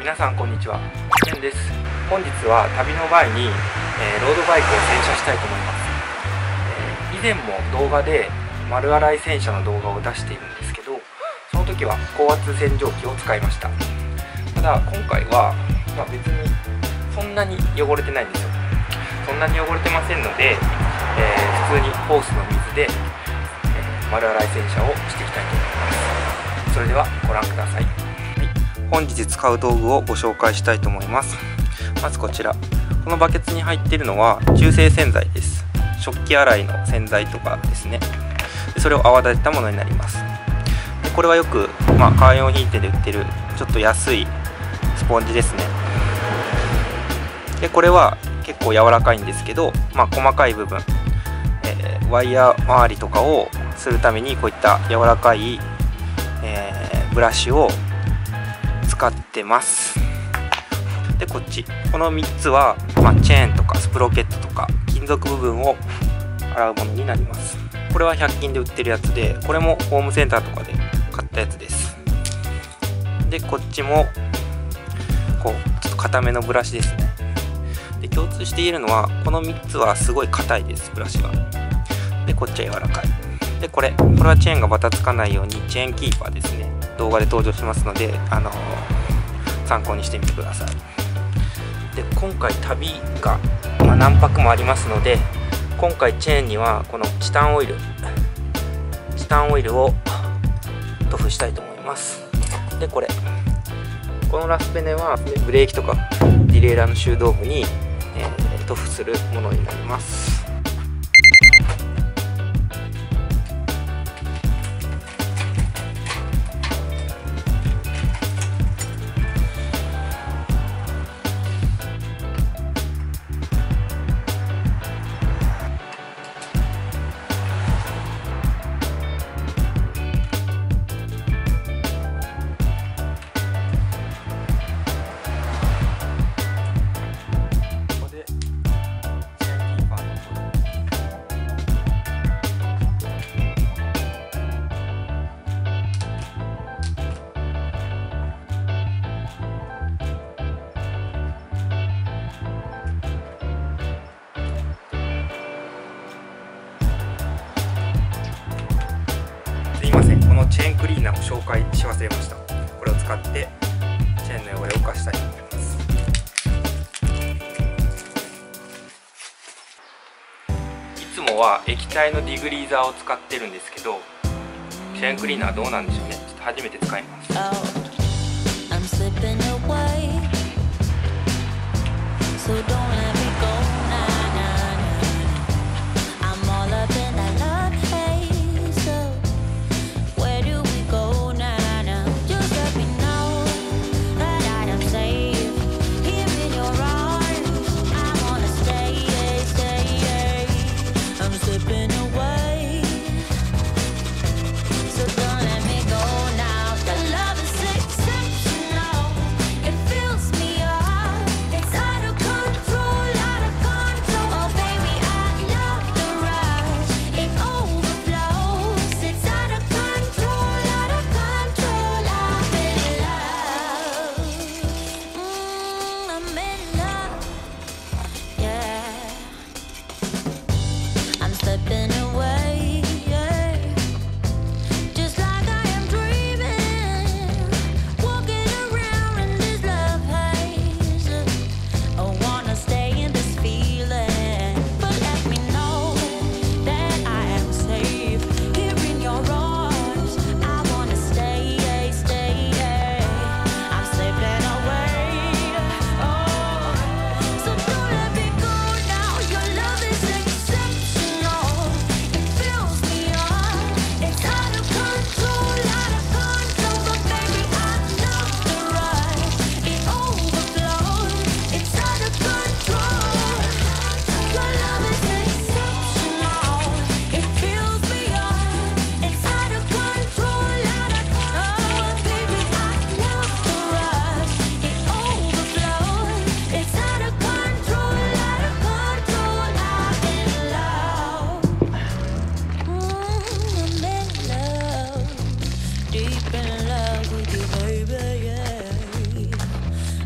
皆さんこんにちは、ケンです。本日は旅の前に、ロードバイクを洗車したいと思います。以前も動画で丸洗い洗車の動画を出しているんですけど、その時は高圧洗浄機を使いました。ただ今回は、別にそんなに汚れてないんですよ。そんなに汚れてませんので、普通にホースの水で、丸洗い洗車をしていきたいと思います。それではご覧ください。本日使う道具をご紹介したいと思います。まずこちら、このバケツに入っているのは中性洗剤です。食器洗いの洗剤とかですね。それを泡立てたものになります。でこれはよく、カー用品店で売ってるちょっと安いスポンジですね。でこれは結構柔らかいんですけど、細かい部分、ワイヤー周りとかをするためにこういった柔らかい、ブラシを使ってます。でこの3つは、チェーンとかスプロケットとか金属部分を洗うものになります。これは100均で売ってるやつで、これもホームセンターとかで買ったやつです。でこっちもちょっと硬めのブラシですね。で共通して言えるのはこの3つはすごい硬いです、ブラシは。でこっちは柔らかい。でこれはチェーンがバタつかないようにチェーンキーパーですね。動画で登場しますので、参考にしてみてください。で今回旅が、何泊もありますので、今回チェーンにはこのチタンオイルを塗布したいと思います。でこのラスペネはブレーキとかディレイラーの修道具に、塗布するものになります。すいません、このチェーンクリーナーを紹介し忘れました。これを使ってチェーンの汚れを浮かしたいと思います。いつもは液体のディグリーザーを使ってるんですけど、チェーンクリーナーどうなんでしょうね。ちょっと初めて使います。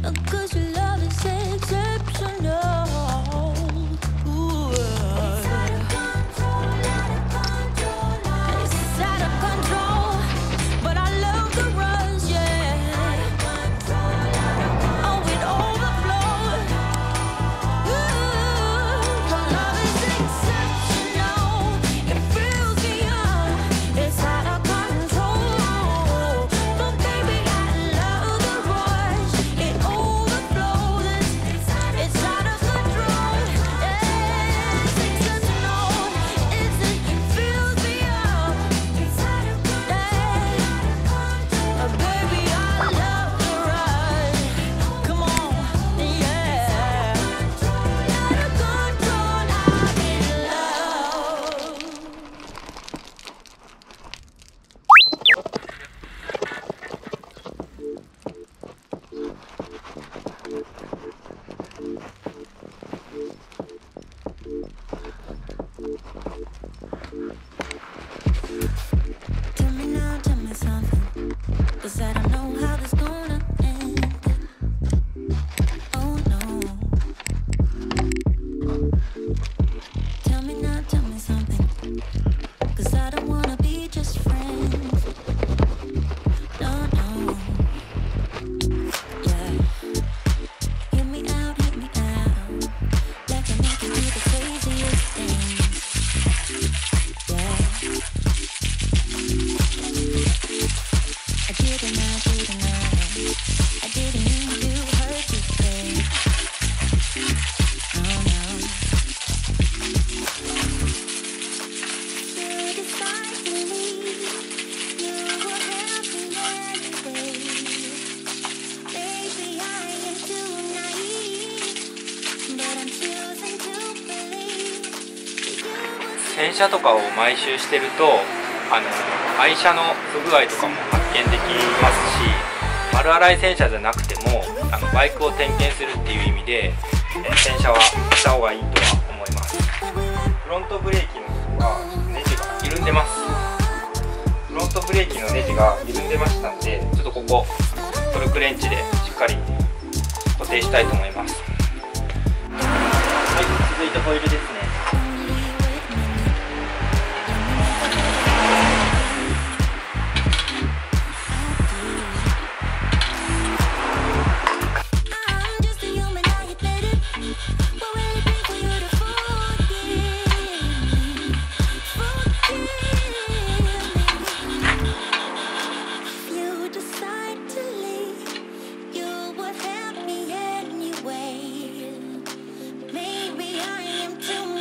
'cause your love is exceptional. Ooh. It's out of control, out of control. It's out of control, but I love the rush, yeah. Out of control, oh, it overflows. Ooh, your love is exceptional. It fills me up. It's out of control, but baby, I love the rush. It overflows. It's out of control. It's exceptional. It fills me up. It's out of control, baby, I love the rush. Come on, yeah. Out of control, I'm in love. Tell me now, tell me something, 'cause I don't know how this gonna end. Oh no. Tell me now, tell me something, 'cause I don't wanna be just friends. No, no. Yeah. Hear me out, like I make you do the craziest things. Yeah. I didn't mean to hurt you, babe. Oh no. You decide to leave. You were happy anyway. Maybe I am too naive, but I'm choosing to believe you will 洗車とかを毎週してると愛車の不具合とかも発見できますし、丸洗い洗車じゃなくてもバイクを点検するっていう意味で、洗車はした方がいいとは思います。フロントブレーキのとこがネジが緩んでます。フロントブレーキのネジが緩んでましたんで、ちょっとここトルクレンチでしっかり固定したいと思います。はい、続いてホイールですね。 I'm just a human, I admit it. What will it be for you to forgive me? You decide to leave. You would have me anyway. Maybe I am too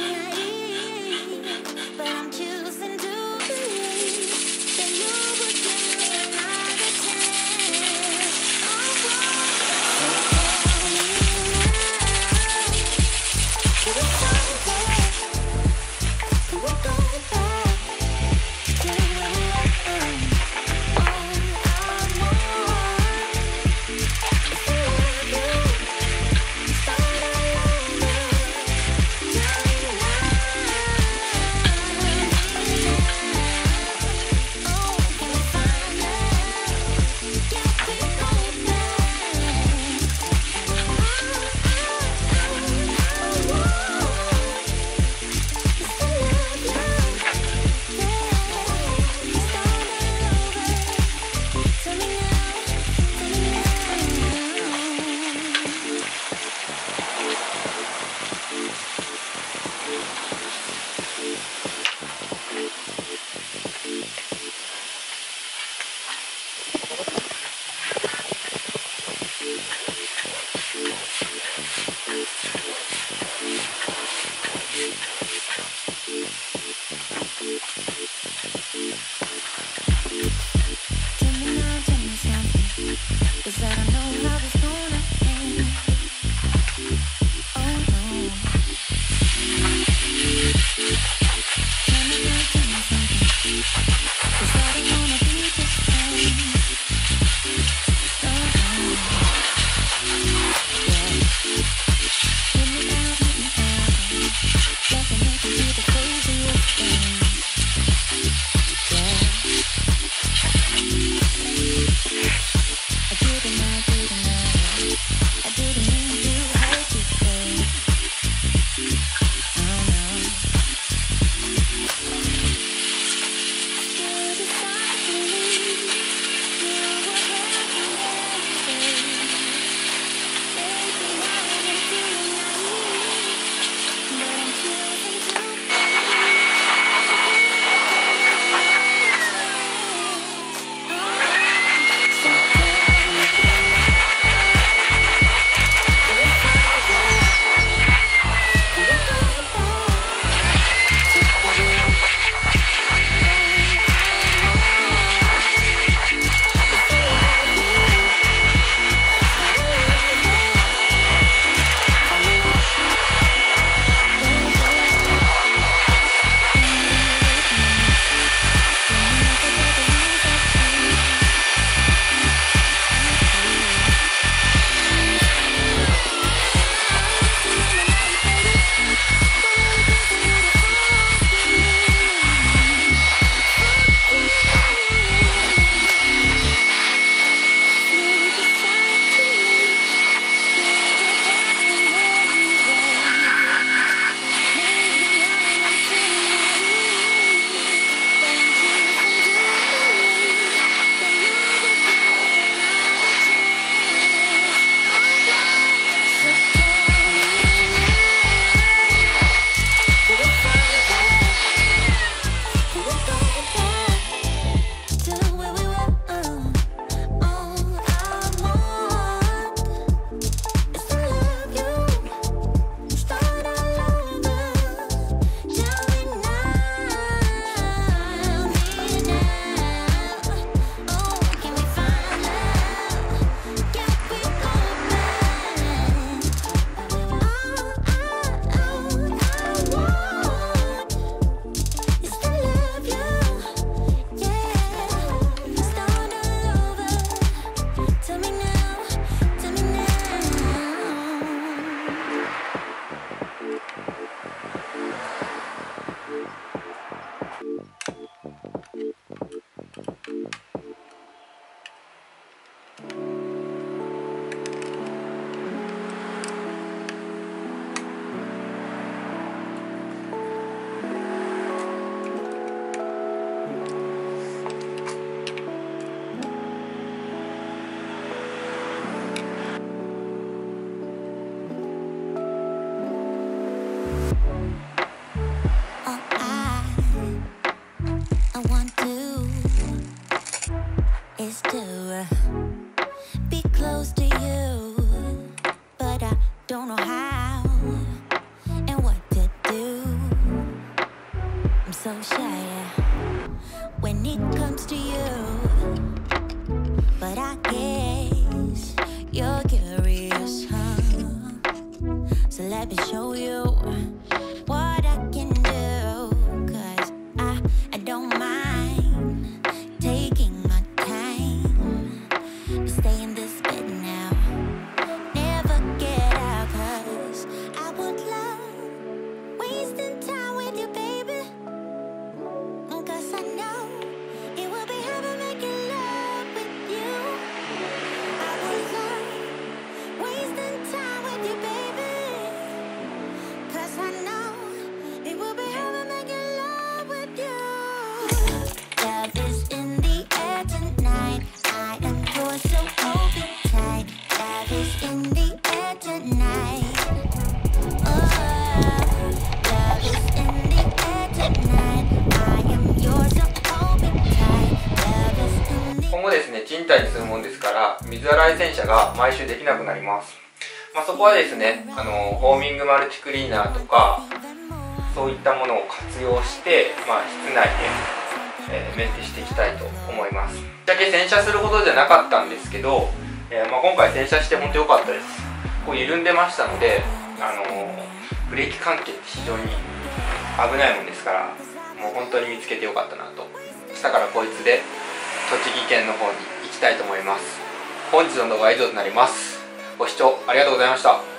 You're curious, huh? So let me show you what I can do. 'Cause I don't mind taking my time to stay in this bed now. Never get out, 'cause I would love wasting time with you, baby. 'Cause I know it will be heaven making love with you. I would love wasting time with you, baby. 'Cause I know it will be heaven making love with you. Love is in the air tonight. I am yours, so hold me tight. Love is in the air tonight. Oh, love is in the air tonight. I am yours, so hold me tight. Love is in the 今後ですね、賃貸に住むもんですから水洗い洗車が毎週できなくなります。そこはですね、ホーミングマルチクリーナーとかそういったものを活用して、室内で、メンテしていきたいと思います。ぶっちゃけ洗車するほどじゃなかったんですけど、今回洗車して本当良かったです。こう緩んでましたので、ブレーキ関係って非常に危ないもんですから、もう本当に見つけてよかったなと。明日からこいつで栃木県の方に行きたいと思います。本日の動画は以上となります。ご視聴ありがとうございました。